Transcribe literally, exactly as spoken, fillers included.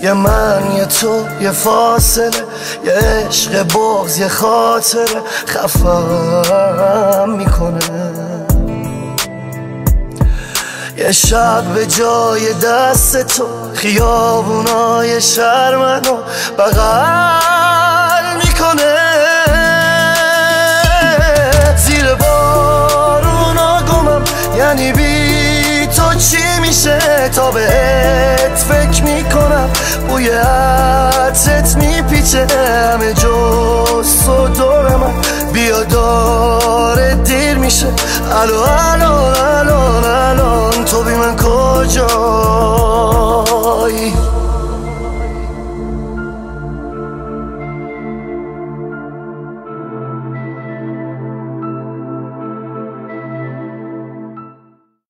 یه من یه تو یه فاصله، یه عشق بغض یه خاطره خفم میکنه. یه شب به جای دست تو خیابونای شهر منو بغل میکنه. زیر بارونا گمم، یعنی بی تو چی میشه؟ تا بهت فکر میکنم، بوی عطرت میپیچه همه جز تو دور من. بیا داره دیر میشه، الو الو الو الان تو بی من کجا؟